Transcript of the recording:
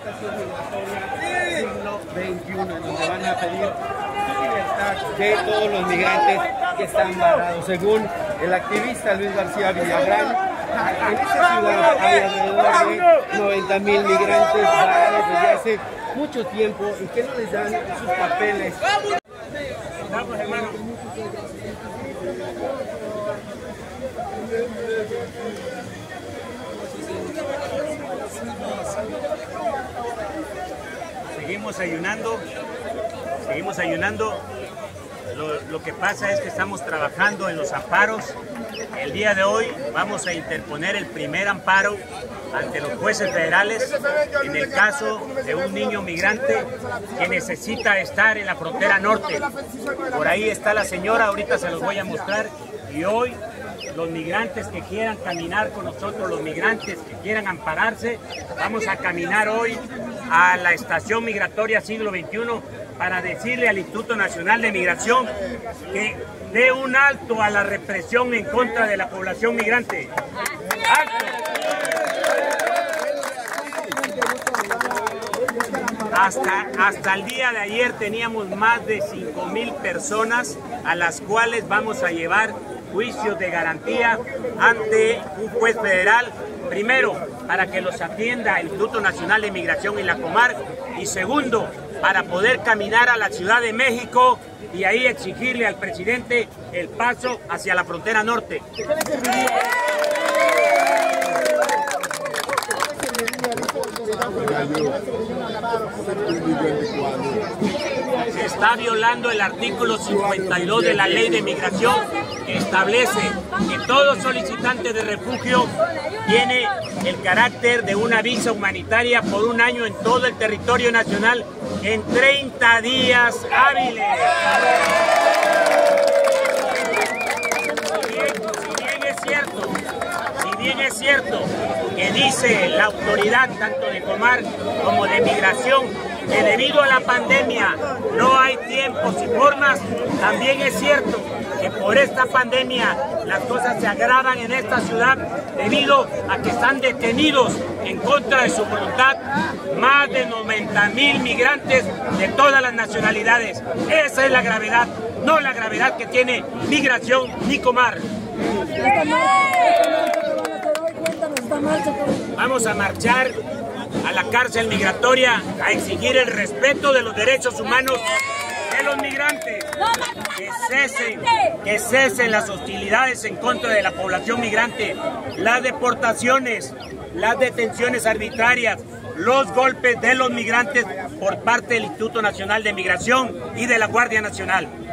estación migratoria siglo XXI, donde van a pedir libertad de todos los migrantes que están varados. Según el activista Luis García Villagrán, en esta ciudad hay alrededor de 90,000 migrantes varados desde hace mucho tiempo y que no les dan sus papeles. Vamos, hermano. Seguimos ayunando. Lo que pasa es que estamos trabajando en los amparos. El día de hoy vamos a interponer el primer amparo ante los jueces federales en el caso de un niño migrante que necesita estar en la frontera norte. Por ahí está la señora, ahorita se los voy a mostrar. Y hoy los migrantes que quieran caminar con nosotros, los migrantes que quieran ampararse, vamos a caminar hoy a la estación migratoria siglo XXI para decirle al Instituto Nacional de Migración que dé un alto a la represión en contra de la población migrante. ¡Alto! Hasta el día de ayer teníamos más de 5,000 personas a las cuales vamos a llevar juicios de garantía ante un juez federal. Primero, para que los atienda el Instituto Nacional de Migración y la Comar. Y segundo, para poder caminar a la Ciudad de México y ahí exigirle al presidente el paso hacia la frontera norte. Se está violando el artículo 52 de la Ley de Migración, que establece que todo solicitante de refugio tiene el carácter de una visa humanitaria por un año en todo el territorio nacional en 30 días hábiles. Si bien es cierto que dice la autoridad tanto de Comar como de Migración que debido a la pandemia no hay tiempos y formas, también es cierto que por esta pandemia las cosas se agravan en esta ciudad debido a que están detenidos en contra de su voluntad más de 90,000 migrantes de todas las nacionalidades. Esa es la gravedad, no la gravedad que tiene Migración ni Comar. Vamos a marchar a la cárcel migratoria a exigir el respeto de los derechos humanos de los migrantes, que cesen las hostilidades en contra de la población migrante, las deportaciones, las detenciones arbitrarias, los golpes de los migrantes por parte del Instituto Nacional de Migración y de la Guardia Nacional.